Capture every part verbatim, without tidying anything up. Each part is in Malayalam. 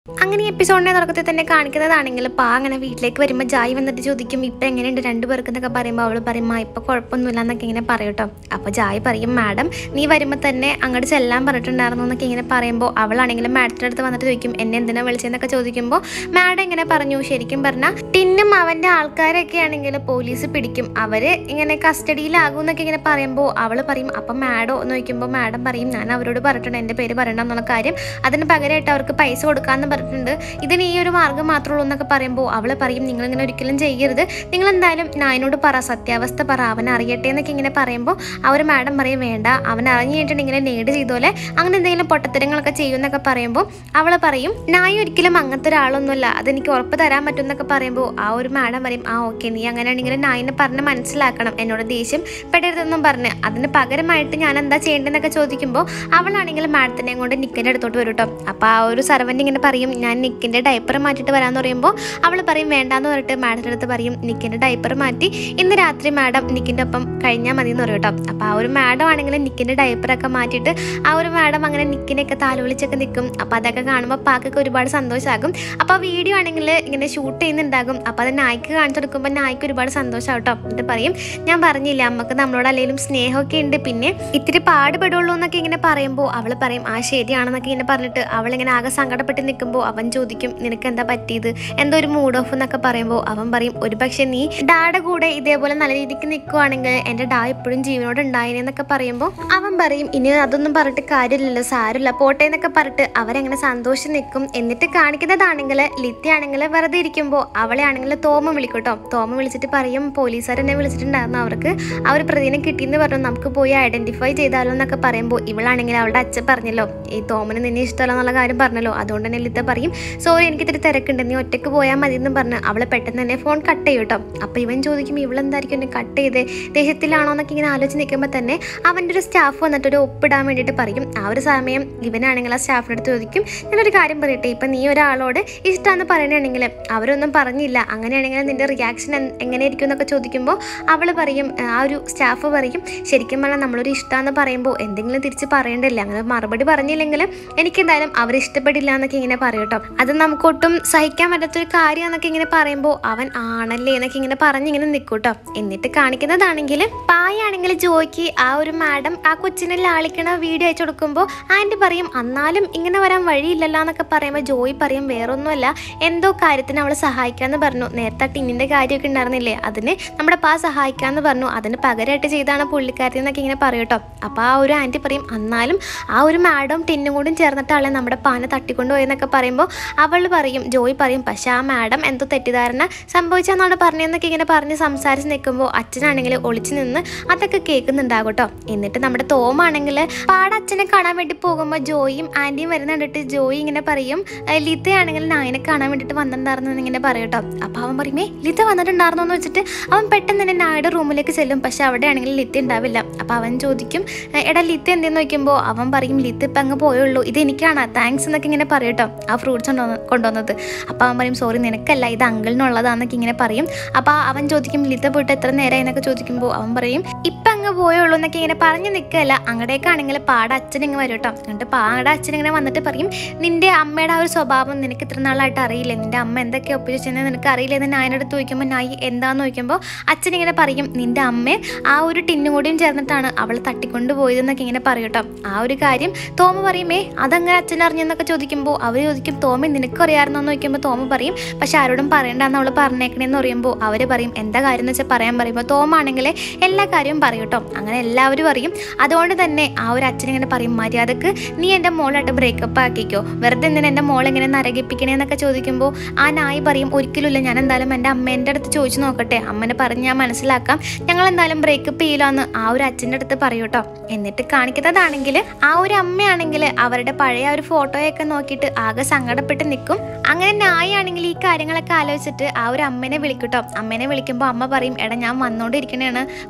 അങ്ങനെ എപ്പിസോഡിനെ തുടക്കത്തിൽ തന്നെ കാണിക്കുന്നതാണെങ്കിൽ പാ അങ്ങനെ വീട്ടിലേക്ക് വരുമ്പോൾ ജായി വന്നിട്ട് ചോദിക്കും ഇപ്പം എങ്ങനെയുണ്ട് രണ്ടുപേർക്ക് എന്നൊക്കെ പറയുമ്പോൾ അവൾ പറയും ആ ഇപ്പം കുഴപ്പമൊന്നുമില്ല എന്നൊക്കെ ഇങ്ങനെ പറയും കേട്ടോ. അപ്പോൾ ജായി പറയും മാഡം നീ വരുമ്പോൾ തന്നെ അങ്ങോട്ട് ചെല്ലാൻ പറഞ്ഞിട്ടുണ്ടായിരുന്നു എന്നൊക്കെ ഇങ്ങനെ പറയുമ്പോൾ അവളാണെങ്കിലും മാഡത്തിൻ്റെ അടുത്ത് വന്നിട്ട് ചോദിക്കും എന്നെ എന്തിനാ വിളിച്ചതെന്നൊക്കെ ചോദിക്കുമ്പോൾ മാഡം ഇങ്ങനെ പറഞ്ഞു ശരിക്കും പറഞ്ഞാൽ ടിന്നും അവൻ്റെ ആൾക്കാരൊക്കെ ആണെങ്കിൽ പോലീസ് പിടിക്കും, അവർ ഇങ്ങനെ കസ്റ്റഡിയിലാകും എന്നൊക്കെ ഇങ്ങനെ പറയുമ്പോൾ അവൾ പറയും അപ്പം മാഡോ എന്ന് ചോദിക്കുമ്പോൾ മാഡം പറയും ഞാൻ അവരോട് പറഞ്ഞിട്ടുണ്ട് എൻ്റെ പേര് പറയണ്ട എന്നുള്ള കാര്യം, അതിന് പകരമായിട്ട് അവർക്ക് പൈസ കൊടുക്കാമെന്ന് പറഞ്ഞിട്ടുണ്ട്, ഇതിന് ഈ ഒരു മാർഗ്ഗം മാത്രമേ ഉള്ളൂ എന്നൊക്കെ പറയുമ്പോൾ അവൾ പറയും നിങ്ങളിങ്ങനെ ഒരിക്കലും ചെയ്യരുത്, നിങ്ങൾ എന്തായാലും നായനോട് പറ സത്യാവസ്ഥ പറ അവൻ അറിയട്ടെ എന്നൊക്കെ ഇങ്ങനെ പറയുമ്പോൾ അവർ മാഡം പറയും വേണ്ട അവൻ അറിഞ്ഞു കഴിഞ്ഞിട്ടുണ്ടെങ്കിൽ നേട് ചെയ്തോലെ അങ്ങനെ എന്തെങ്കിലും പൊട്ടത്തരങ്ങളൊക്കെ ചെയ്യുമെന്നൊക്കെ പറയുമ്പോൾ അവൾ പറയും നായ ഒരിക്കലും അങ്ങനത്തെ ഒരാളൊന്നുമല്ല അതെനിക്ക് ഉറപ്പ് തരാൻ പറ്റും എന്നൊക്കെ പറയുമ്പോൾ ആ ഒരു മാഡം പറയും ആ ഓക്കെ നീ അങ്ങനെയാണെങ്കിൽ നായിനെ പറഞ്ഞ് മനസ്സിലാക്കണം എന്നോട് ദേഷ്യം പെടരുതെന്നും പറഞ്ഞ് അതിന് പകരമായിട്ട് ഞാൻ എന്താ ചെയ്യേണ്ടതെന്നൊക്കെ ചോദിക്കുമ്പോൾ അവളാണെങ്കിൽ മാഡത്തിനെ കൊണ്ട് നിക്കിൻ്റെ അടുത്തോട്ട് വരും കേട്ടോ. അപ്പോൾ ആ ഒരു സർവൻ്റ് ഇങ്ങനെ പറയും ഞാൻ നിക്കിൻ്റെ ഡയപ്പർ മാറ്റിയിട്ട് വരാമെന്ന് പറയുമ്പോൾ അവൾ പറയും വേണ്ടാന്ന് പറഞ്ഞിട്ട് മാഡത്തിൻ്റെ അടുത്ത് പറയും നിക്കിൻ്റെ ഡയപ്പർ മാറ്റി ഇന്ന് രാത്രി മാഡം നിക്കിൻ്റെ ഒപ്പം കഴിഞ്ഞാൽ മതി എന്ന് പറയും കേട്ടോ. അപ്പോൾ ആ ഒരു മാഡം ആണെങ്കിൽ നിക്കിൻ്റെ ഡയപ്പറൊക്കെ മാറ്റിയിട്ട് ആ ഒരു മാഡം അങ്ങനെ നിക്കിനെയൊക്കെ താലോലിച്ചൊക്കെ നിൽക്കും. അപ്പോൾ അതൊക്കെ കാണുമ്പോൾ പാക്കൊക്കെ ഒരുപാട് സന്തോഷമാകും. അപ്പോൾ ആ വീഡിയോ ആണെങ്കിൽ ഇങ്ങനെ ഷൂട്ട് ചെയ്യുന്നുണ്ടാകും. അപ്പോൾ അത് നായ്ക്ക് കാണിച്ചു കൊടുക്കുമ്പോൾ നായ്ക്ക് ഒരുപാട് സന്തോഷമാവും കേട്ടോ. എന്നിട്ട് പറയും ഞാൻ പറഞ്ഞില്ല അമ്മക്ക് നമ്മളോട് അല്ലെങ്കിലും സ്നേഹമൊക്കെ ഉണ്ട്, പിന്നെ ഇത്തിരി പാടുപെടുള്ളൂ എന്നൊക്കെ ഇങ്ങനെ പറയുമ്പോൾ അവൾ പറയും ആ ശരിയാണെന്നൊക്കെ ഇങ്ങനെ പറഞ്ഞിട്ട് അവളിങ്ങനെ ആകെ സങ്കടപ്പെട്ട് നിൽക്കുമ്പോൾ അവൻ ചോദിക്കും നിനക്ക് എന്താ പറ്റിയത് എന്തോ ഒരു മൂഡ് ഓഫ് എന്നൊക്കെ പറയുമ്പോൾ അവൻ പറയും ഒരു പക്ഷേ നീ ഡായുടെ കൂടെ ഇതേപോലെ നല്ല രീതിക്ക് നിൽക്കുവാണെങ്കിൽ എൻ്റെ ഡാ എപ്പോഴും ജീവനോട് ഉണ്ടായിരുന്നൊക്കെ പറയുമ്പോൾ അവൻ പറയും ഇനി അതൊന്നും പറഞ്ഞിട്ട് കാര്യമില്ലല്ലോ സാരമില്ല പോട്ടെ എന്നൊക്കെ പറഞ്ഞിട്ട് അവരങ്ങനെ സന്തോഷം നിൽക്കും. എന്നിട്ട് കാണിക്കുന്നതാണെങ്കിൽ ലിത്തിയാണെങ്കിൽ വെറുതെ ഇരിക്കുമ്പോൾ അവളെ ആണെങ്കിൽ തോമ വിളിക്കും കേട്ടോ. തോമ വിളിച്ചിട്ട് പറയും പോലീസുകാർ എന്നെ വിളിച്ചിട്ടുണ്ടായിരുന്നു അവർക്ക് ആ ഒരു പ്രതിനെ കിട്ടിയെന്ന് പറഞ്ഞു നമുക്ക് പോയി ഐഡന്റിഫൈ ചെയ്താലോ എന്നൊക്കെ പറയുമ്പോൾ ഇവളാണെങ്കിൽ അവളുടെ അച്ഛൻ പറഞ്ഞല്ലോ ഈ തോമന് നിന്നെ ഇഷ്ടമല്ല എന്നുള്ള കാര്യം പറഞ്ഞല്ലോ, അതുകൊണ്ട് തന്നെ ലിത്ത പറയും സോറി എനിക്ക് ഇത്തിരി തിരക്കുണ്ട് നീ ഒറ്റയ്ക്ക് പോയാൽ മതി എന്ന് പറഞ്ഞ് അവളെ പെട്ടെന്ന് തന്നെ ഫോൺ കട്ട് ചെയ്യും കേട്ടോ. അപ്പോൾ ഇവൻ ചോദിക്കും ഇവളെന്തായിരിക്കും എന്നെ കട്ട് ചെയ്ത് ദേഷ്യത്തിലാണോ എന്നൊക്കെ ഇങ്ങനെ ആലോചിച്ച് നിൽക്കുമ്പോൾ തന്നെ അവൻ്റെ ഒരു സ്റ്റാഫ് വന്നിട്ട് ഒരു ഒപ്പിടാൻ വേണ്ടിയിട്ട് പറയും. ആ ഒരു സമയം ഇവനാണെങ്കിൽ ആ സ്റ്റാഫിൻ്റെ അടുത്ത് ചോദിക്കും ഞാനൊരു കാര്യം പറയട്ടെ ഇപ്പം നീ ഒരാളോട് ഇഷ്ടമാണെന്ന് പറയണമെങ്കിൽ അവരൊന്നും പറഞ്ഞില്ല അങ്ങനെയാണെങ്കിൽ നിൻ്റെ റിയാക്ഷൻ എങ്ങനെയായിരിക്കും എന്നൊക്കെ ചോദിക്കുമ്പോൾ അവൾ പറയും ആ ഒരു സ്റ്റാഫ് പറയും ശരിക്കും പറഞ്ഞാൽ നമ്മളൊരു ഇഷ്ടമാണെന്ന് പറയുമ്പോൾ എന്തെങ്കിലും തിരിച്ച് പറയേണ്ടില്ല, അങ്ങനെ മറുപടി പറഞ്ഞില്ലെങ്കിൽ എനിക്കെന്തായാലും അവരിഷ്ടപ്പെടില്ല എന്നൊക്കെ ഇങ്ങനെ പറയും കേട്ടോ. അത് നമുക്കൊട്ടും സഹിക്കാൻ പറ്റാത്തൊരു കാര്യം എന്നൊക്കെ ഇങ്ങനെ പറയുമ്പോൾ അവൻ ആണല്ലേ എന്നൊക്കെ ഇങ്ങനെ പറഞ്ഞിങ്ങനെ നിൽക്കും കേട്ടോ. എന്നിട്ട് കാണിക്കുന്നതാണെങ്കിൽ പായാണെങ്കിൽ ജോയ്ക്ക് ആ ഒരു മാഡം ആ കൊച്ചിനെ ലാളിക്കണ വീഡിയോ അയച്ചു കൊടുക്കുമ്പോൾ ആൻറ്റി പറയും എന്നാലും ഇങ്ങനെ വരാൻ വഴിയില്ലല്ലോ എന്നൊക്കെ പറയുമ്പോൾ ജോയി പറയും വേറൊന്നുമല്ല എന്തോ കാര്യത്തിന് അവൾ സഹായിക്കാമെന്ന് പറഞ്ഞു, നേരത്തെ ടിന്നിൻ്റെ കാര്യമൊക്കെ ഉണ്ടായിരുന്നില്ലേ അതിന് നമ്മുടെ പാ സഹായിക്കാമെന്ന് പറഞ്ഞു, അതിന് പകരമായിട്ട് ചെയ്താണ് പുള്ളിക്കാരത്തി എന്നൊക്കെ ഇങ്ങനെ പറയും കേട്ടോ. അപ്പോൾ ആ ഒരു ആൻറ്റി പറയും എന്നാലും ആ ഒരു മാഡം ടിന്നും കൂടി ചേർന്നിട്ടാളെ നമ്മുടെ പാനെ തട്ടിക്കൊണ്ട് പോയെന്നൊക്കെ പറയുമ്പോൾ അവൾ പറയും ജോയി പറയും പക്ഷെ ആ മാഡം എന്തോ തെറ്റിദ്ധാരണ സംഭവിച്ചാന്നാണ് പറഞ്ഞതെന്നൊക്കെ ഇങ്ങനെ പറഞ്ഞ് സംസാരിച്ച് നിൽക്കുമ്പോൾ അച്ഛനാണെങ്കിൽ ഒളിച്ചു നിന്ന് അതൊക്കെ കേൾക്കുന്നുണ്ടാകും കേട്ടോ. എന്നിട്ട് നമ്മുടെ തോമാണെങ്കിൽ പാടെ അച്ഛനെ കാണാൻ വേണ്ടി പോകുമ്പോൾ ജോയിയും ആൻറ്റിയും വരുന്ന കണ്ടിട്ട് ജോയി ഇങ്ങനെ പറയും ലിത്തയാണെങ്കിൽ നായനെ കാണാൻ വേണ്ടിയിട്ട് വന്നിട്ടുണ്ടായിരുന്നു ഇങ്ങനെ പറയും കേട്ടോ. അപ്പോൾ അവൻ പറയുമേ ലിത്ത വന്നിട്ടുണ്ടായിരുന്നു എന്ന് വെച്ചിട്ട് അവൻ പെട്ടെന്ന് തന്നെ നായുടെ റൂമിലേക്ക് ചെല്ലും, പക്ഷെ അവിടെ ആണെങ്കിൽ ലിത്ത ഉണ്ടാവില്ല. അപ്പോൾ അവൻ ചോദിക്കും എടാ ലിത്ത എന്തെന്ന് നോക്കുമ്പോൾ അവൻ പറയും ലിത്ത ഇപ്പം അങ്ങ് പോയുള്ളൂ ഇത് എനിക്കാണ് താങ്ക്സ് എന്നൊക്കെ ഇങ്ങനെ പറയും കേട്ടോ ആ ഫ്രൂട്ട്സ് കൊണ്ടുവന്ന് കൊണ്ടുവന്നത്. അപ്പോൾ അവൻ പറയും സോറി നിനക്കല്ല ഇത് അങ്കിളിനുള്ളതാന്നൊക്കെ ഇങ്ങനെ പറയും. അപ്പോൾ അവൻ ചോദിക്കും ലിത്ത പോയിട്ട് എത്ര നേരമായി എന്നൊക്കെ ചോദിക്കുമ്പോൾ അവൻ പറയും ഇപ്പം അങ്ങ് പോയുള്ളൂ എന്നൊക്കെ ഇങ്ങനെ പറഞ്ഞ് നിൽക്കുകയല്ല അങ്ങടേക്കാണെങ്കിൽ പാടെ അച്ഛൻ ഇങ്ങനെ വരും കേട്ടോ. എന്നിട്ട് പാടെ അച്ഛൻ ഇങ്ങനെ വന്നിട്ട് പറയും നിൻ്റെ അമ്മയുടെ ആ ഒരു സ്വഭാവം നിനക്ക് ഇത്ര നാളായിട്ട് അറിയില്ല, നിൻ്റെ അമ്മ എന്തൊക്കെ ഒപ്പിച്ചെന്ന് നിനക്ക് അറിയില്ല എന്ന് നായനടുത്ത് ചോദിക്കുമ്പോൾ നായി എന്താന്ന് ചോദിക്കുമ്പോൾ അച്ഛൻ ഇങ്ങനെ പറയും നിൻ്റെ അമ്മ ആ ഒരു ടിന്നും കൂടിയും ചേർന്നിട്ടാണ് അവൾ തട്ടിക്കൊണ്ട് പോയതെന്നൊക്കെ ഇങ്ങനെ പറയും കേട്ടോ. ആ ഒരു കാര്യം തോമ പറയുമേ അതങ്ങനെ അച്ഛൻ അറിഞ്ഞെന്നൊക്കെ ചോദിക്കുമ്പോൾ അവർ ചോദിക്കും തോമ നിനക്ക് അറിയാമായിരുന്നോ എന്ന് ചോദിക്കുമ്പോൾ തോമ പറയും പക്ഷെ ആരോടും പറയണ്ടെന്ന് അവൾ പറഞ്ഞേക്കണേന്ന് പറയുമ്പോൾ അവർ പറയും എന്താ കാര്യം എന്ന് വെച്ചാൽ പറയാൻ പറയുമ്പോൾ തോമാണെങ്കിൽ എല്ലാ കാര്യവും പറയും കേട്ടോ. അങ്ങനെ എല്ലാവരും പറയും. അതുകൊണ്ട് തന്നെ ആ ഒരു അച്ഛൻ ഇങ്ങനെ പറയും മര്യാദക്ക് നീ എൻ്റെ മോളായിട്ട് ബ്രേക്കപ്പ് ആക്കിക്കോ, വെറുതെ എന്തിനാ എൻ്റെ മോൾ ഇങ്ങനെ നരകിപ്പിക്കണേ എന്നൊക്കെ ചോദിക്കുമ്പോൾ ആ നായി പറയും ഒരിക്കലുമില്ല ഞാൻ എന്തായാലും എൻ്റെ അമ്മേൻ്റെ അടുത്ത് ചോദിച്ചു നോക്കട്ടെ, അമ്മനെ പറഞ്ഞ് ഞാൻ മനസ്സിലാക്കാം, ഞങ്ങൾ എന്തായാലും ബ്രേക്കപ്പ് ചെയ്യില്ലാന്ന് ആ ഒരു അച്ഛൻ്റെ അടുത്ത് പറയും കേട്ടോ. എന്നിട്ട് കാണിക്കുന്നതാണെങ്കിൽ ആ ഒരു അമ്മയാണെങ്കിൽ അവരുടെ പഴയ ഒരു ഫോട്ടോയൊക്കെ നോക്കിയിട്ട് ആകെ സങ്കടപ്പെട്ട് നിൽക്കും. അങ്ങനെ നായാണെങ്കിൽ ഈ കാര്യങ്ങളൊക്കെ ആലോചിച്ചിട്ട് ആ ഒരു അമ്മേനെ വിളിക്കും കേട്ടോ. അമ്മേനെ വിളിക്കുമ്പോൾ അമ്മ പറയും എടാ ഞാൻ വന്നുകൊണ്ടിരിക്കണേണ് ഹോസ്പിറ്റലിലേക്ക്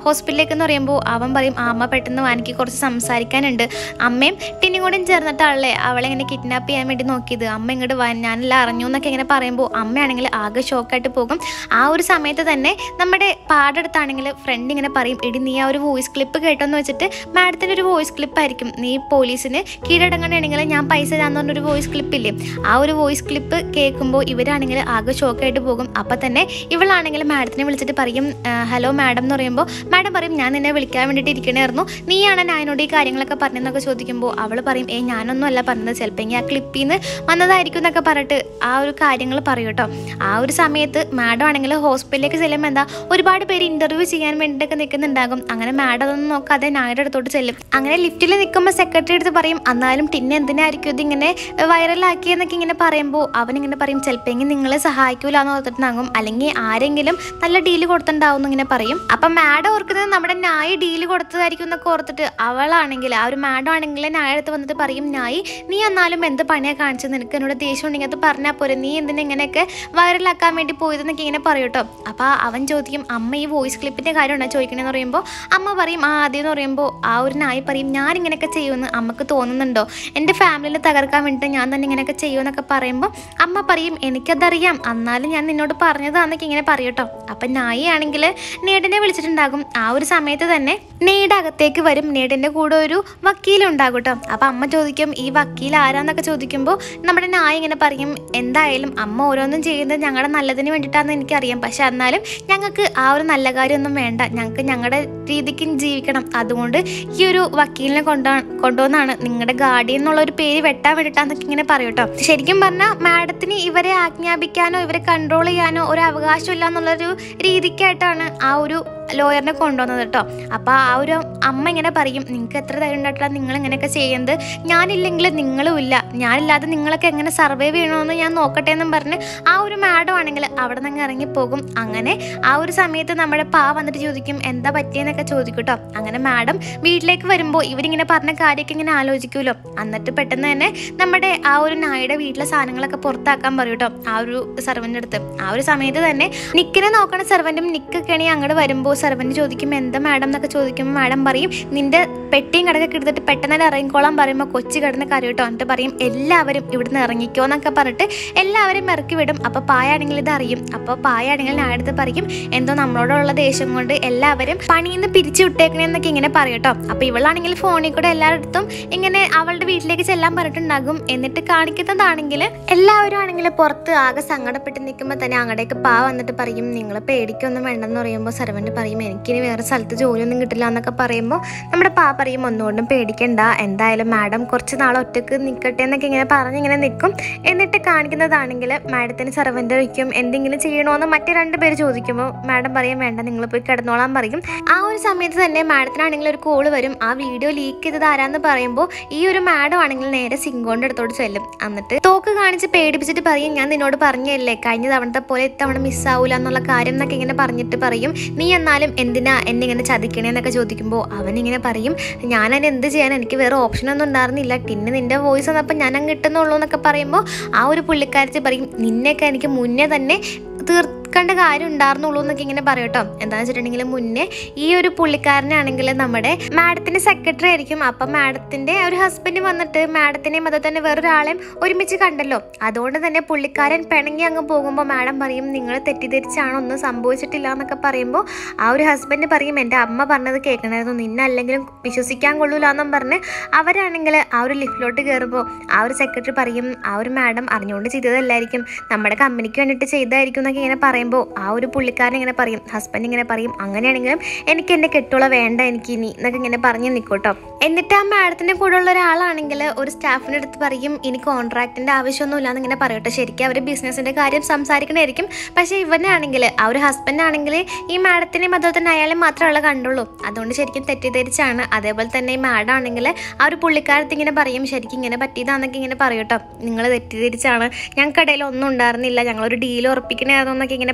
എവിടേക്കെന്ന് പറയുമ്പോൾ അവൻ പറയും അമ്മ പെട്ടെന്ന് എനിക്ക് കുറച്ച് സംസാരിക്കാനുണ്ട്. അമ്മയും ടിന്നും കൂടെ ചേർന്നിട്ടാണല്ലേ അവളെ ഇങ്ങനെ കിഡ്നാപ്പ് ചെയ്യാൻ വേണ്ടി നോക്കിയത്, അമ്മ ഇങ്ങോട്ട് വാ ഞാനെല്ലാം അറിഞ്ഞു എന്നൊക്കെ ഇങ്ങനെ പറയുമ്പോൾ അമ്മയാണെങ്കിൽ ആകെ ഷോക്കായിട്ട് പോകും. ആ ഒരു സമയത്ത് തന്നെ നമ്മുടെ പാടെടുത്താണെങ്കിൽ ഫ്രണ്ട് ഇങ്ങനെ പറയും, എടി നീ ആ ഒരു വോയിസ് ക്ലിപ്പ് കേട്ടോന്ന് വെച്ചിട്ട് മാഡത്തിൻ്റെ ഒരു വോയിസ് ക്ലിപ്പായിരിക്കും, നീ പോലീസിന് കീഴടങ്ങണമെങ്കിൽ ഞാൻ പൈസ തരാന്ന് പറഞ്ഞൊരു വോയിസ് ക്ലിപ്പില്ലേ, ആ ഒരു വോയിസ് ക്ലിപ്പ് കേൾക്കുമ്പോൾ ഇവരാണെങ്കിൽ ആകെ ഷോക്കായിട്ട് പോകും. അപ്പം തന്നെ ഇവളാണെങ്കിൽ മാഡത്തിനെ വിളിച്ചിട്ട് പറയും, ഹലോ മാഡം എന്ന് പറയുമ്പോൾ മാഡം പറയും ഞാൻ നിന്നെ വിളിക്കാൻ വേണ്ടിയിട്ട് ഇരിക്കണമായിരുന്നു, നീയാണ് ഞാനോട് ഈ കാര്യങ്ങളൊക്കെ പറഞ്ഞതെന്നൊക്കെ ചോദിക്കുമ്പോൾ അവൾ പറയും ഏ ഞാനൊന്നും അല്ല പറഞ്ഞത്, ചിലപ്പോൾ ഇങ്ങനെ ആ ക്ലിപ്പിൽ നിന്ന് വന്നതായിരിക്കും എന്നൊക്കെ പറഞ്ഞിട്ട് ആ ഒരു കാര്യങ്ങൾ പറയും കേട്ടോ. ആ ഒരു സമയത്ത് മാഡം ആണെങ്കിൽ ഹോസ്പിറ്റലിലേക്ക് ചെല്ലുമ്പോൾ എന്താ ഒരുപാട് പേര് ഇൻ്റർവ്യൂ ചെയ്യാൻ വേണ്ടിയിട്ടൊക്കെ നിൽക്കുന്നുണ്ടാകും. അങ്ങനെ മാഡം അതൊന്നും നോക്കാതെ നായുടെ അടുത്തോട്ട് ചെല്ലും. അങ്ങനെ ലിഫ്റ്റിൽ നിൽക്കുമ്പോൾ സെക്രട്ടറി അടുത്ത് പറയും എന്നാലും ടിന്നെ എന്തിനായിരിക്കും ഇതിങ്ങനെ വൈറലാക്കിയെന്നൊക്കെ ഇങ്ങനെ പറയുമ്പോൾ അവനിങ്ങനെ പറയും ചിലപ്പോൾ നിങ്ങളെ സഹായിക്കൂല എന്ന് ഓർത്തിട്ടുണ്ടാകും, അല്ലെങ്കിൽ ആരെങ്കിലും നല്ല ഡീല് കൊടുത്തിട്ടുണ്ടാവും എന്നിങ്ങനെ പറയും. അപ്പം മാഡം ഓർക്കുന്നത് നമ്മുടെ നായി ഡീല് കൊടുത്തതായിരിക്കും എന്നൊക്കെ ഓർത്തിട്ട് അവളാണെങ്കിൽ ആ ഒരു മാഡം ആണെങ്കിൽ നായ അടുത്ത് വന്നിട്ട് പറയും, നായി നീ എന്നാലും എന്ത് പണിയാണ് കാണിച്ചത്, നിനക്ക് എന്നോട് ദേഷ്യം ഉണ്ടെങ്കിൽ അത് പറഞ്ഞാൽ പോരെ, നീ എന്തിനാ ഇങ്ങനെയൊക്കെ വൈറലാക്കാൻ വേണ്ടി പോയതെന്നൊക്കെ ഇങ്ങനെ പറയും കേട്ടോ. അപ്പോൾ അവൻ ചോദിക്കും അമ്മ ഈ വോയിസ് ക്ലിപ്പിൻ്റെ കാര്യമാണോ ചോദിക്കണമെന്ന് പറയുമ്പോൾ അമ്മ പറയും ആ ആദ്യം എന്ന് പറയുമ്പോൾ ആ ഒരു നായി പറയും ഞാൻ ഇങ്ങനെയൊക്കെ ചെയ്യുമെന്ന് അമ്മക്ക് തോന്നുന്നുണ്ടോ, എൻ്റെ ഫാമിലിയിൽ തകർക്കാൻ വേണ്ടിയിട്ട് ഞാൻ തന്നെ ഇങ്ങനെയൊക്കെ ചെയ്യുമെന്നൊക്കെ പറയുമ്പോൾ അമ്മ പറയും എനിക്കതറിയാം എന്നാലും ഞാൻ നിന്നോട് പറഞ്ഞതാന്നൊക്കെ ഇങ്ങനെ പറയും കേട്ടോ. അപ്പം നായി ആണെങ്കിൽ നേടിനെ വിളിച്ചിട്ടുണ്ടാകും. ആ ഒരു സമയത്ത് തന്നെ നേട് അകത്തേക്ക് വരും, നേടിൻ്റെ കൂടെ ഒരു വക്കീലുണ്ടാകും കേട്ടോ. അപ്പം അമ്മ ചോദിക്കും ഈ വക്കീൽ ആരാന്നൊക്കെ ചോദിക്കുമ്പോൾ നമ്മുടെ നായ ഇങ്ങനെ പറയും എന്തായാലും അമ്മ ഓരോന്നും ചെയ്യുന്നത് ഞങ്ങളുടെ നല്ലതിന് വേണ്ടിയിട്ടാണെന്ന് എനിക്കറിയാം, പക്ഷെ എന്നാലും ഞങ്ങൾക്ക് ആ ഒരു നല്ല കാര്യമൊന്നും വേണ്ട, ഞങ്ങൾക്ക് ഞങ്ങളുടെ രീതിക്ക് ജീവിക്കണം, അതുകൊണ്ട് ഈ ഒരു വക്കീലിനെ കൊണ്ടു കൊണ്ടുവന്നാണ് നിങ്ങളുടെ ഗാർഡിയൻ എന്നുള്ള ഒരു പേര് വെട്ടാൻ വേണ്ടിയിട്ടാന്നൊക്കെ ഇങ്ങനെ പറയും കേട്ടോ. ശരിക്കും പറഞ്ഞാൽ മാഡത്തിന് ഇവരെ ആജ്ഞാപിക്കാനോ ഇവരെ കൺട്രോൾ ചെയ്യാനോ ഒരു അവകാശമില്ല എന്നുള്ളൊരു രീതിക്കായിട്ടാണ് ആ ഒരു ലോയറിനെ കൊണ്ടുവന്നത് കേട്ടോ. അപ്പോൾ ആ ഒരു അമ്മ ഇങ്ങനെ പറയും നിങ്ങൾക്ക് എത്ര ധൈര്യം ഉണ്ടായിട്ടാ നിങ്ങൾ ഇങ്ങനെയൊക്കെ ചെയ്യുന്നത്, ഞാനില്ലെങ്കിൽ നിങ്ങളും ഇല്ല, ഞാനില്ലാതെ നിങ്ങളൊക്കെ എങ്ങനെ സർവൈവ് ചെയ്യണമെന്ന് ഞാൻ നോക്കട്ടെ എന്നും പറഞ്ഞ് ആ ഒരു മാഡം ആണെങ്കിൽ അവിടെ നിന്ന് ഇറങ്ങിപ്പോകും. അങ്ങനെ ആ ഒരു സമയത്ത് നമ്മുടെ പാ വന്നിട്ട് ചോദിക്കും എന്താ പറ്റിയെന്നൊക്കെ ചോദിക്കും കേട്ടോ. അങ്ങനെ മാഡം വീട്ടിലേക്ക് വരുമ്പോൾ ഇവരിങ്ങനെ പറഞ്ഞ കാര്യമൊക്കെ ഇങ്ങനെ ആലോചിക്കുമല്ലോ, എന്നിട്ട് പെട്ടെന്ന് തന്നെ നമ്മുടെ ആ ഒരു നായുടെ വീട്ടിലെ സാധനങ്ങളൊക്കെ പുറത്താക്കാൻ പറയും കേട്ടോ ആ ഒരു സെർവൻ്റെ അടുത്ത്. ആ ഒരു സമയത്ത് തന്നെ നിക്കിനെ നോക്കണ സെർവൻറ്റും നിക്കൊക്കെയാണെങ്കിൽ അങ്ങോട്ട് വരുമ്പോൾ സെർവൻറ്റ് ചോദിക്കും എന്താ മാഡം എന്നൊക്കെ ചോദിക്കുമ്പോൾ മാഡം പറയും നിന്റെ പെട്ടിയും കടക്കൊക്കെ എടുത്തിട്ട് പെട്ടെന്ന് തന്നെ ഇറങ്ങിക്കോളാൻ പറയുമ്പോൾ കൊച്ചു കിടന്ന് കരയും കേട്ടോ. എന്നിട്ട് പറയും എല്ലാവരും ഇവിടുന്ന് ഇറങ്ങിക്കോ എന്നൊക്കെ പറഞ്ഞിട്ട് എല്ലാവരും ഇറക്കി വിടും. അപ്പോൾ പായാണെങ്കിൽ ഇത് അറിയും. അപ്പോൾ പായാണെങ്കിൽ ഞാൻ അടുത്ത് പറയും എന്തോ നമ്മളോടുള്ള ദേഷ്യം കൊണ്ട് എല്ലാവരും പണിയിൽ നിന്ന് പിരിച്ചു വിട്ടേക്കണേന്നൊക്കെ ഇങ്ങനെ പറയും കേട്ടോ. അപ്പോൾ ഇവളാണെങ്കിൽ ഫോണിൽ കൂടെ എല്ലായിടത്തും ഇങ്ങനെ അവളുടെ വീട്ടിലേക്ക് ചെല്ലാൻ പറഞ്ഞിട്ടുണ്ടാകും. എന്നിട്ട് കാണിക്കുന്നതാണെങ്കിൽ എല്ലാവരും ആണെങ്കിൽ പുറത്ത് ആകെ സങ്കടപ്പെട്ട് നിൽക്കുമ്പോൾ തന്നെ അങ്ങടേക്ക് പാ വന്നിട്ട് പറയും നിങ്ങൾ പേടിക്കൊന്നും വേണ്ടെന്ന് പറയുമ്പോൾ സെർവൻറ്റ് പറയും എനിക്കിനി വേറെ സ്ഥലത്ത് ജോലിയൊന്നും കിട്ടില്ല എന്നൊക്കെ പറയുമ്പോൾ നമ്മുടെ പാ പറയും ഒന്നുകൊണ്ടും പേടിക്കണ്ട, എന്തായാലും മാഡം കുറച്ച് നാൾ ഒറ്റക്ക് നിൽക്കട്ടെ എന്നൊക്കെ ഇങ്ങനെ പറഞ്ഞിങ്ങനെ നിൽക്കും. എന്നിട്ട് കാണിക്കുന്നതാണെങ്കിൽ മാഡത്തിന് സെർവൻ്റ് വയ്ക്കും എന്തെങ്കിലും ചെയ്യണമെന്ന് മറ്റേ രണ്ട് പേര് ചോദിക്കുമ്പോൾ മാഡം പറയും വേണ്ട നിങ്ങൾ പോയി കിടന്നോളാൻ പറയും. ആ ഒരു സമയത്ത് തന്നെ മാഡത്തിനാണെങ്കിൽ ഒരു കോള് വരും. ആ വീഡിയോ ലീക്ക് ചെയ്തത് ആരാന്ന് പറയുമ്പോൾ ഈ ഒരു മാഡം ആണെങ്കിൽ നേരെ സിങ്കോൻ്റെ അടുത്തോട്ട് ചെല്ലും. എന്നിട്ട് തോക്ക് കാണിച്ച് പേടിപ്പിച്ചിട്ട് പറയും ഞാൻ നിന്നോട് പറഞ്ഞല്ലേ കഴിഞ്ഞ തവണത്തെ പോലെ ഇത്തവണ മിസ്സാവൂല എന്നുള്ള കാര്യം എന്നൊക്കെ ഇങ്ങനെ പറഞ്ഞിട്ട് പറയും നീ എന്നാലും എന്തിനാ എന്നെ ഇങ്ങനെ ചതിക്കണേന്നൊക്കെ ചോദിക്കുമ്പോൾ അവനിങ്ങനെ പറയും ഞാനതിന് എന്ത് ചെയ്യാൻ, എനിക്ക് വേറെ ഓപ്ഷനൊന്നും ഉണ്ടായിരുന്നില്ല, പിന്നെ നിന്റെ വോയിസ് വന്നപ്പോൾ ഞാൻ അങ്ങ് കിട്ടുന്നുള്ളൂ എന്നൊക്കെ പറയുമ്പോൾ ആ ഒരു പുള്ളിക്കാരത്തി പറയും നിന്നെയൊക്കെ എനിക്ക് മുന്നേ തന്നെ തീർ കണ്ട കാര്യം ഉണ്ടായിരുന്നുള്ളൂ എന്നൊക്കെ ഇങ്ങനെ പറയും കേട്ടോ. എന്താണെന്ന് വെച്ചിട്ടുണ്ടെങ്കിൽ മുന്നേ ഈ ഒരു പുള്ളിക്കാരനാണെങ്കിൽ നമ്മുടെ മാഡത്തിൻ്റെ സെക്രട്ടറി ആയിരിക്കും. അപ്പം മാഡത്തിൻ്റെ ഒരു ഹസ്ബൻഡ് വന്നിട്ട് മാഡത്തിനെയും അതുപോലെ തന്നെ വേറൊരാളെയും ഒരുമിച്ച് കണ്ടല്ലോ, അതുകൊണ്ട് തന്നെ പുള്ളിക്കാരൻ പിണങ്ങി അങ്ങ് പോകുമ്പോൾ മാഡം പറയും നിങ്ങൾ തെറ്റിദ്ധരിച്ചാണോ ഒന്നും സംഭവിച്ചിട്ടില്ല എന്നൊക്കെ പറയുമ്പോൾ ആ ഒരു ഹസ്ബൻഡ് പറയും എൻ്റെ അമ്മ പറഞ്ഞത് കേൾക്കണമായിരുന്നു, നിന്നെ അല്ലെങ്കിലും വിശ്വസിക്കാൻ കൊള്ളൂല എന്നും പറഞ്ഞ് അവരാണെങ്കിൽ ആ ഒരു ലിഫ്റ്റിലോട്ട് കയറുമ്പോൾ ആ ഒരു സെക്രട്ടറി പറയും ആ ഒരു മാഡം അറിഞ്ഞുകൊണ്ട് ചെയ്തതല്ലായിരിക്കും, നമ്മുടെ കമ്പനിക്ക് വേണ്ടിയിട്ട് ചെയ്തതായിരിക്കും എന്നൊക്കെ ഇങ്ങനെ പറയും. ആ ഒരു പുള്ളിക്കാരൻ ഇങ്ങനെ പറയും ഹസ്ബൻഡ് ഇങ്ങനെ പറയും അങ്ങനെയാണെങ്കിലും എനിക്ക് എൻ്റെ കെട്ടുള്ള വേണ്ട എനിക്ക് ഇനി എന്നൊക്കെ ഇങ്ങനെ പറഞ്ഞ് നിൽക്കൂട്ടോ. എന്നിട്ട് ആ മാഡത്തിൻ്റെ കൂടെ ഉള്ള ഒരാളാണെങ്കിൽ ഒരു സ്റ്റാഫിൻ്റെ അടുത്ത് പറയും ഇനി കോൺട്രാക്റ്റിൻ്റെ ആവശ്യമൊന്നുമില്ല എന്നിങ്ങനെ പറയട്ടെ. ശരിക്കും അവർ ബിസിനസ്സിൻ്റെ കാര്യം സംസാരിക്കണമായിരിക്കും, പക്ഷേ ഇവനാണെങ്കിൽ ആ ഒരു ഹസ്ബൻഡ് ആണെങ്കിൽ ഈ മാഡത്തിനെയും അതുപോലെ തന്നെ അയാളെ മാത്രമേ കണ്ടുള്ളൂ, അതുകൊണ്ട് ശരിക്കും തെറ്റിദ്ധരിച്ചാണ്. അതേപോലെ തന്നെ ഈ മാഡം ആണെങ്കിൽ ആ ഒരു പുള്ളിക്കാരത്ത് ഇങ്ങനെ പറയും ശരിക്കും ഇങ്ങനെ പറ്റിയതാന്നൊക്കെ ഇങ്ങനെ പറയും കേട്ടോ, നിങ്ങൾ തെറ്റിദ്ധരിച്ചാണ്, ഞങ്ങൾക്കിടയിൽ ഒന്നും ഉണ്ടായിരുന്നില്ല, ഞങ്ങളൊരു ഡീൽ ഉറപ്പിക്കണമായിരുന്നു എന്നൊക്കെ ഇങ്ങനെ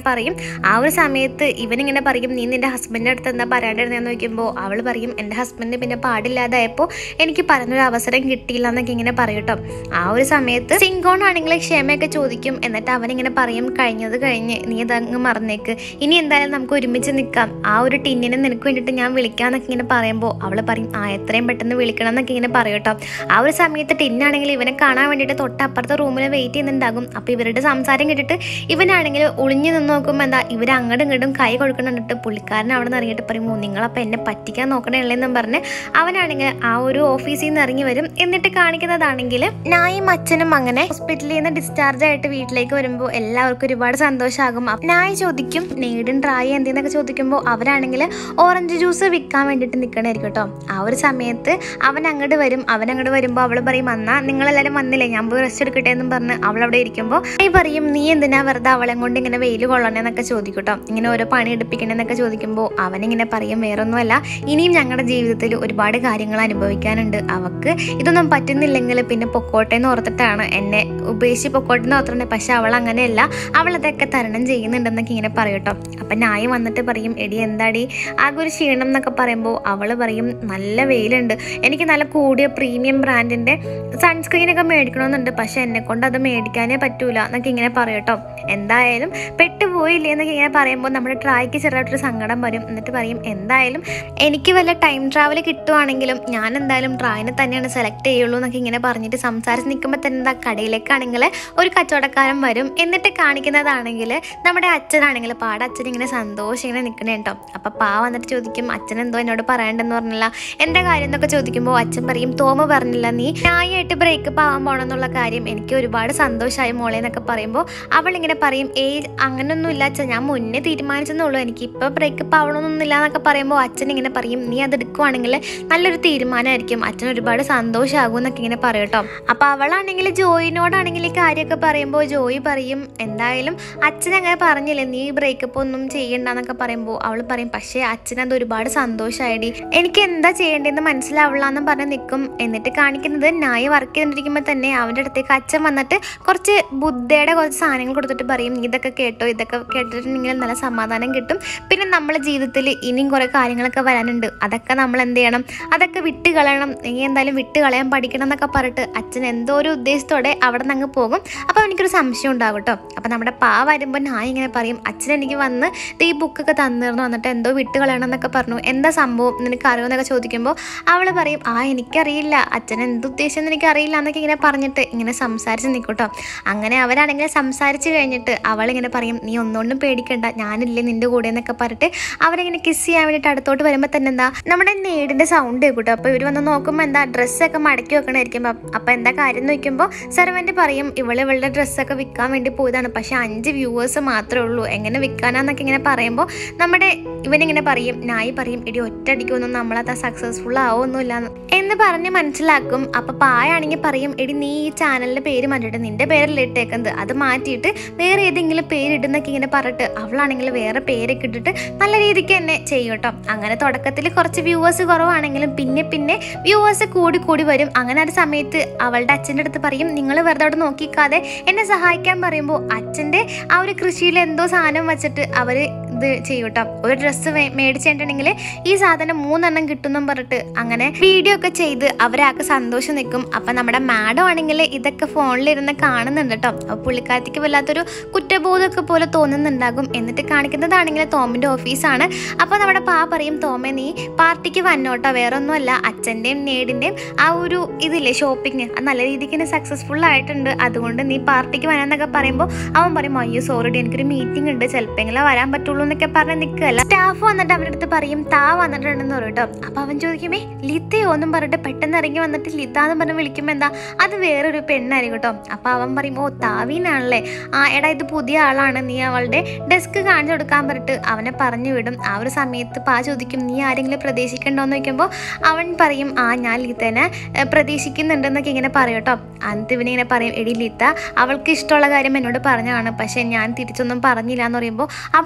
പറയും. ആ ഒരു സമയത്ത് ഇവനിങ്ങനെ പറയും നീ നിൻ്റെ ഹസ്ബൻഡിൻ്റെ അടുത്ത് എന്താ പറയാണ്ടിരുന്നതെന്ന് ചോദിക്കുമ്പോൾ അവൾ പറയും എൻ്റെ ഹസ്ബൻഡ് പിന്നെ പാടില്ലാതായപ്പോൾ എനിക്ക് പറഞ്ഞൊരു അവസരം കിട്ടിയില്ല എന്നൊക്കെ ഇങ്ങനെ പറയും കേട്ടോ. ആ ഒരു സമയത്ത് സിങ്കോൺ ആണെങ്കിൽ ക്ഷമയൊക്കെ ചോദിക്കും. എന്നിട്ട് അവനിങ്ങനെ പറയും കഴിഞ്ഞത് കഴിഞ്ഞ് നീ ഇതങ്ങ് മറന്നേക്ക്, ഇനി എന്തായാലും നമുക്ക് ഒരുമിച്ച് നിൽക്കാം, ആ ഒരു ടിന്നിനെ നിനക്ക് വേണ്ടിയിട്ട് ഞാൻ വിളിക്കാമെന്നൊക്കെ ഇങ്ങനെ പറയുമ്പോൾ അവൾ പറയും ആ എത്രയും പെട്ടെന്ന് വിളിക്കണം എന്നൊക്കെ ഇങ്ങനെ പറയും കേട്ടോ. ആ ഒരു സമയത്ത് ടിന്നാണെങ്കിൽ ഇവനെ കാണാൻ വേണ്ടിയിട്ട് തൊട്ടപ്പുറത്തെ റൂമിൽ വെയിറ്റ് ചെയ്യുന്നുണ്ടാകും. അപ്പോൾ ഇവരുടെ സംസാരം കേട്ടിട്ട് ഇവനാണെങ്കിൽ ഒളിഞ്ഞു നിന്ന് നോക്കുമ്പോൾ എന്താ ഇവർ അങ്ങോട്ടും ഇങ്ങോട്ടും കൈ കൊടുക്കണിട്ട് പുള്ളിക്കാരൻ അവിടെ നിന്ന് ഇറങ്ങിയിട്ട് പറയുമോ നിങ്ങളപ്പോൾ എന്നെ പറ്റിക്കാൻ നോക്കണേല്ലെന്നും പറഞ്ഞ് അവനാണെങ്കിൽ ആ ഒരു ഓഫീസിൽ നിന്ന് ഇറങ്ങി വരും. എന്നിട്ട് കാണിക്കുന്നതാണെങ്കിൽ നായും അച്ഛനും അങ്ങനെ ഹോസ്പിറ്റലിൽ നിന്ന് ഡിസ്ചാർജ് ആയിട്ട് വീട്ടിലേക്ക് വരുമ്പോൾ എല്ലാവർക്കും ഒരുപാട് സന്തോഷമാകും. നായ ചോദിക്കും നേടും ട്രായ എന്തെന്നൊക്കെ ചോദിക്കുമ്പോൾ അവരാണെങ്കിൽ ഓറഞ്ച് ജ്യൂസ് വിൽക്കാൻ വേണ്ടിയിട്ട് നിൽക്കണായിരിക്കും കേട്ടോ. ആ ഒരു സമയത്ത് അവൻ അങ്ങോട്ട് വരും. അവൻ അങ്ങോട്ട് വരുമ്പോൾ അവൾ പറയും അന്നാ നിങ്ങളെല്ലാവരും വന്നില്ലേ ഞാൻ പോയി റെസ്റ്റ് എടുക്കട്ടെ എന്നും പറഞ്ഞ് അവളവിടെ ഇരിക്കുമ്പോൾ നീ പറയും നീ എന്തിനാ വെറുതെ അവളെ കൊണ്ട് ഇങ്ങനെ വെയിൽ കൊള്ളണേന്നൊക്കെ ചോദിക്കും കേട്ടോ. ഇങ്ങനെ ഓരോ പണി എടുപ്പിക്കണമെന്നൊക്കെ ചോദിക്കുമ്പോൾ അവനിങ്ങനെ പറയും വേറൊന്നുമല്ല, ഇനിയും ഞങ്ങളുടെ ജീവിതത്തിൽ ഒരുപാട് കാര്യങ്ങൾ അനുഭവിക്കാനുണ്ട്, അവൾക്ക് ഇതൊന്നും പറ്റുന്നില്ലെങ്കിൽ പിന്നെ പൊക്കോട്ടെ എന്ന് ഓർത്തിട്ടാണ് എന്നെ ഉപേക്ഷിച്ച് പൊക്കോട്ടെ എന്ന് ഓർത്തിട്ടുണ്ട്. പക്ഷെ അവൾ അങ്ങനെയല്ല, അവൾ അതൊക്കെ തരണം ചെയ്യുന്നുണ്ടെന്നൊക്കെ ഇങ്ങനെ പറയും കേട്ടോ. അപ്പം നായ വന്നിട്ട് പറയും എടി എന്താടി ആകെ ഒരു ക്ഷീണം എന്നൊക്കെ പറയുമ്പോൾ അവൾ പറയും നല്ല വെയിലുണ്ട്, എനിക്ക് നല്ല കൂടിയ പ്രീമിയം ബ്രാൻഡിൻ്റെ സൺസ്ക്രീനൊക്കെ മേടിക്കണമെന്നുണ്ട്, പക്ഷെ എന്നെ കൊണ്ട് അത് മേടിക്കാനേ പറ്റൂല എന്നൊക്കെ ഇങ്ങനെ പറയും കേട്ടോ. എന്തായാലും പെട്ടുപോയില്ലേ എന്നൊക്കെ ഇങ്ങനെ പറയുമ്പോൾ നമ്മുടെ ട്രായ്ക്ക് ചെറുതായിട്ടൊരു സങ്കടം വരും. എന്നിട്ട് പറയും എന്തായാലും എനിക്ക് വല്ല ടൈം ട്രാവൽ കിട്ടുവാണെങ്കിലും ഞാൻ എന്തായാലും ട്രായിനെ തന്നെയാണ് സെലക്ട് ചെയ്യുള്ളൂ എന്നൊക്കെ ഇങ്ങനെ പറഞ്ഞിട്ട് സംസാരിച്ച് നിൽക്കുമ്പോൾ തന്നെ എന്താ കടയിലേക്കാണെങ്കിൽ ഒരു കച്ചവടക്കാരൻ വരും. എന്നിട്ട് കാണിക്കുന്നതാണെങ്കിൽ നമ്മുടെ അച്ഛനാണെങ്കിൽ പാട അച്ഛൻ ഇങ്ങനെ സന്തോഷം ഇങ്ങനെ നിൽക്കണേ കേട്ടോ. അപ്പം പാ വന്നിട്ട് ചോദിക്കും അച്ഛൻ എന്തോ എന്നോട് പറയണ്ടെന്ന് പറഞ്ഞില്ല, എൻ്റെ കാര്യം എന്നൊക്കെ ചോദിക്കുമ്പോൾ അച്ഛൻ പറയും തോമ പറഞ്ഞില്ല നീ നായായിട്ട് ബ്രേക്കപ്പ് ആവാൻ പോകണമെന്നുള്ള കാര്യം, എനിക്ക് ഒരുപാട് സന്തോഷമായി മോളെ എന്നൊക്കെ പറയുമ്പോൾ അവളിങ്ങനെ പറയും ഏയ് അങ്ങനെയൊന്നും ഇല്ല അച്ഛൻ, ഞാൻ മുന്നേ തീരുമാനിച്ചെന്നുള്ളൂ, എനിക്ക് ഇപ്പോൾ ബ്രേക്കപ്പ് ആവണമെന്നൊന്നുമില്ല എന്നൊക്കെ പറയുമ്പോൾ അച്ഛൻ ഇങ്ങനെ പറയും നീ അത് എടുക്കുവാണെങ്കിൽ നല്ലൊരു തീരുമാനമായിരിക്കും, അച്ഛൻ ഒരുപാട് സന്തോഷമാകും എന്നൊക്കെ ഇങ്ങനെ പറയും കേട്ടോ. അപ്പോൾ അവളാണെങ്കിൽ ജോയിനോടാണെങ്കിൽ ഈ കാര്യമൊക്കെ പറയുമ്പോൾ ജോയി പറയും എന്തായാലും അച്ഛൻ അങ്ങനെ പറഞ്ഞില്ലേ നീ ബ്രേക്കപ്പ് ഒന്നും ചെയ്യണ്ടെന്നൊക്കെ പറയുമ്പോൾ അവൾ പറയും പക്ഷേ അച്ഛനത് ഒരുപാട് സന്തോഷമായിടി, എനിക്ക് എന്താ ചെയ്യേണ്ടതെന്ന് മനസ്സിലാവില്ല എന്നും പറഞ്ഞ് നിൽക്കും. എന്നിട്ട് കാണിക്കുന്നത് നായ വർക്ക് ചെയ്തിരിക്കുമ്പോൾ തന്നെ അവൻ്റെ അടുത്തേക്ക് അച്ഛൻ വന്നിട്ട് കുറച്ച് ബുദ്ധയുടെ കുറച്ച് സാധനങ്ങൾ കൊടുത്തിട്ട് പറയും ഇതൊക്കെ കേട്ടോ, ഇതൊക്കെ കേട്ടിട്ടുണ്ടെങ്കിൽ നല്ല സമാധാനം കിട്ടും, പിന്നെ നമ്മളെ ജീവിതത്തിൽ ഇനിയും കുറേ കാര്യങ്ങളൊക്കെ വരാനുണ്ട്, അതൊക്കെ നമ്മൾ എന്ത് ചെയ്യണം, അതൊക്കെ വിട്ട് കളയണം, നീ എന്തായാലും വിട്ട് കളയാൻ പഠിക്കണം എന്നൊക്കെ പറഞ്ഞിട്ട് അച്ഛൻ എന്തോ ഒരു ഉദ്ദേശത്തോടെ അവിടെ നിന്ന് അങ്ങ് പോകും. അപ്പോൾ എനിക്കൊരു സംശയം ഉണ്ടാകും കേട്ടോ. അപ്പോൾ നമ്മുടെ പാ വരുമ്പോൾ നായ ഇങ്ങനെ പറയും അച്ഛൻ എനിക്ക് വന്ന് ഈ ബുക്കൊക്കെ തന്നിരുന്നു വന്നിട്ട് എന്തോ വിട്ട് കളയണം എന്നൊക്കെ പറഞ്ഞു, എന്താ സംഭവം നിനക്ക് അറിയുമെന്നൊക്കെ ചോദിക്കുമ്പോൾ അവൾ പറയും ആ എനിക്കറിയില്ല, അച്ഛൻ എന്തുദ്ദേശിച്ചെന്ന് എനിക്കറിയില്ല എന്നൊക്കെ ഇങ്ങനെ പറഞ്ഞിട്ട് ഇങ്ങനെ സംസാരിച്ച് നിൽക്കും കേട്ടോ. അങ്ങനെ അവരാണെങ്കിൽ സംസാരിച്ച് കഴിഞ്ഞിട്ട് അവളിങ്ങനെ പറയും നീ ഒന്നുകൊണ്ടും പേടിക്കണ്ട, ഞാനില്ലേ നിൻ്റെ കൂടെ എന്നൊക്കെ പറഞ്ഞിട്ട് അവരിങ്ങനെ കിസ് ചെയ്യാൻ വേണ്ടിയിട്ട് അടുത്തോട്ട് വരുമ്പോൾ തന്നെ എന്താ നമ്മുടെ നേടിൻ്റെ സൗണ്ട് കേട്ടോ. അപ്പോൾ ഇവർ വന്ന് നോക്കുമ്പോൾ എന്താ ഡ്രസ്സൊക്കെ മടക്കി വെക്കണമായിരിക്കും. അപ്പോൾ എന്താ കാര്യം എന്ന് നോക്കുമ്പോൾ സെർവൻറ്റ് പറയും ഇവളെ ഇവളുടെ ഡ്രസ്സൊക്കെ വിൽക്കാൻ വേണ്ടി പോയതാണ്, പക്ഷേ അഞ്ച് വ്യൂവേഴ്സ് മാത്രമേ ഉള്ളൂ, എങ്ങനെ വിൽക്കാനാന്നൊക്കെ ഇങ്ങനെ പറയുമ്പോൾ നമ്മുടെ ഇവനിങ്ങനെ പറയും നായി പറയും എടി ഒറ്റയടിക്കൊന്നും നമ്മളത് സക്സസ്ഫുൾ ആവുമൊന്നുമില്ല എന്ന് പറഞ്ഞ് മനസ്സിലാക്കും. അപ്പോൾ പായാണെങ്കിൽ പറയും എടി നീ ഈ ചാനലിൻ്റെ പേര് മാറ്റിയിട്ട് നിൻ്റെ പേരല്ലേ ഇട്ടേക്കുന്നത്, അത് മാറ്റിയിട്ട് വേറെ ഏതെങ്കിലും പേരിടുന്നൊക്കെ ഇങ്ങനെ പറഞ്ഞിട്ട് അവളാണെങ്കിൽ വേറെ പേരൊക്കെ ഇട്ടിട്ട് നല്ല രീതിക്ക് തന്നെ ചെയ്യും കേട്ടോ. അങ്ങനെ തുടക്കത്തിൽ കുറച്ച് വ്യൂവേഴ്സ് കുറവാണെങ്കിലും പിന്നെ പിന്നെ വ്യൂവേഴ്സ് കൂടി കൂടി വരും. അങ്ങനെ ഒരു സമയത്ത് അവളുടെ അച്ഛൻ്റെ അടുത്ത് പറയും നിങ്ങൾ വെറുതെ അവിടെ നോക്കിക്കാതെ എന്നെ സഹായിക്കാൻ പറയുമ്പോൾ അച്ഛൻ്റെ ആ ഒരു കൃഷിയിൽ എന്തോ സാധനം വെച്ചിട്ട് അവർ ഇത് ചെയ്യും കേട്ടോ. ഒരു ഡ്രസ്സ് മേടിച്ചിട്ടുണ്ടെങ്കിൽ ഈ സാധനം മൂന്നെണ്ണം കിട്ടുമെന്നും പറഞ്ഞിട്ട് അങ്ങനെ വീഡിയോ ഒക്കെ ചെയ്ത് അവരാൾക്ക് സന്തോഷം നിൽക്കും. അപ്പം നമ്മുടെ മാഡം ആണെങ്കിൽ ഇതൊക്കെ ഫോണിലിരുന്ന് കാണുന്നുണ്ട് കേട്ടോ. അപ്പോൾ പുള്ളിക്കാരത്തേക്ക് വല്ലാത്തൊരു കുറ്റബോധമൊക്കെ പോലെ തോന്നുന്നുണ്ടാകും. എന്നിട്ട് കാണിക്കുന്നതാണെങ്കിൽ തോമിൻ്റെ ഓഫീസാണ്. അപ്പോൾ നമ്മുടെ പാ പറയും തോമേ നീ പാർട്ടിക്ക് വന്നോട്ടോ, വേറെ ഒന്നുമല്ല അച്ഛൻ്റെയും നേടിൻ്റെയും ആ ഒരു ഇതില്ലേ ഷോപ്പിംഗ് അത് നല്ല രീതിക്ക് തന്നെ സക്സസ്ഫുൾ ആയിട്ടുണ്ട്, അതുകൊണ്ട് നീ പാർട്ടിക്ക് വരാമെന്നൊക്കെ പറയുമ്പോൾ അവൻ പറയും അയ്യോ സോറി ഡി എനിക്കൊരു മീറ്റിംഗ് ഉണ്ട് ചിലപ്പോഴെങ്കിലും വരാൻ പറ്റുള്ളൂ എന്നൊക്കെ പറഞ്ഞ് നിൽക്കുകയല്ല. സ്റ്റാഫ് വന്നിട്ട് അവരുടെ അടുത്ത് പറയും താ വന്നിട്ടുണ്ടെന്ന് പറയും കേട്ടോ. അപ്പോൾ അവൻ ചോദിക്കുമേ ലിത്തയോ എന്നും പറഞ്ഞിട്ട് പെട്ടെന്ന് ഇറങ്ങി വന്നിട്ട് ലിത്ത എന്ന് പറഞ്ഞ് വിളിക്കുമ്പോൾ എന്താ അത് വേറൊരു പെണ്ണായിരിക്കും കേട്ടോ. അപ്പോൾ അവൻ പറയും ഓ താവീനാണല്ലേ, ആ എടാ ഇത് പുതിയ ആളാണ്, നീ അവളുടെ ഡെസ്ക് കാണിച്ചു കൊടുക്കാൻ പറഞ്ഞിട്ട് അവനെ പറഞ്ഞു വിടും. ആ ഒരു സമയത്ത് പാ ചോദിക്കും നീ ആരെങ്കിലും പ്രതീക്ഷിക്കണ്ടോന്ന് ചോദിക്കുമ്പോൾ അവൻ പറയും ആ ഞാൻ ലിത്തനെ പ്രതീക്ഷിക്കുന്നുണ്ടെന്നൊക്കെ ഇങ്ങനെ പറയും കേട്ടോ. അന്നിട്ട് ഇവനിങ്ങനെ പറയും എടി ലിത്ത അവൾക്ക് ഇഷ്ടമുള്ള കാര്യം എന്നോട് പറഞ്ഞതാണ്, പക്ഷേ ഞാൻ തിരിച്ചൊന്നും പറഞ്ഞില്ല എന്ന് പറയുമ്പോൾ അവൾ വിളിക്കും അത്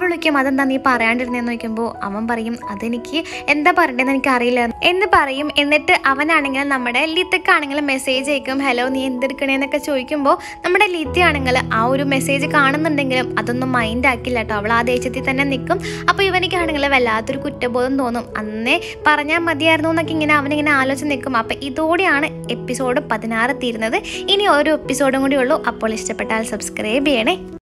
അതെന്താ നീ പറയാണ്ടിരുന്നതെന്ന് ചോദിക്കുമ്പോൾ അവൻ പറയും അതെനിക്ക് എന്താ പറയേണ്ടതെന്ന് എനിക്ക് അറിയില്ല എന്ന് പറയും. എന്നിട്ട് അവനാണെങ്കിൽ നമ്മുടെ ലിത്തക്കാണെങ്കിൽ മെസ്സേജ് അയക്കും, ഹലോ നീ എന്തെടുക്കണേന്നൊക്കെ ചോദിക്കുമ്പോൾ നമ്മുടെ ലിത്തയാണെങ്കിൽ ആ ഒരു മെസ്സേജ് കാണുന്നുണ്ടെങ്കിലും അതൊന്നും മൈൻഡ് ആക്കില്ല കേട്ടോ. അവൾ ആ ദേഷ്യത്തിൽ തന്നെ നിൽക്കും. അപ്പോൾ ഇവനിക്കാണെങ്കിൽ വല്ലാത്തൊരു കുറ്റബോധം തോന്നും, അന്നേ പറഞ്ഞാൽ മതിയായിരുന്നു എന്നൊക്കെ ഇങ്ങനെ അവനിങ്ങനെ ആലോചിച്ച് നിൽക്കും. അപ്പോൾ ഇതോടെയാണ് എപ്പിസോഡ് പതിനാറ് തീരുന്നത്. ഇനി ഓരോ എപ്പിസോഡും കൂടി ഉള്ളൂ. അപ്പോൾ ഇഷ്ടപ്പെട്ടാൽ സബ്സ്ക്രൈബ് ചെയ്യണേ.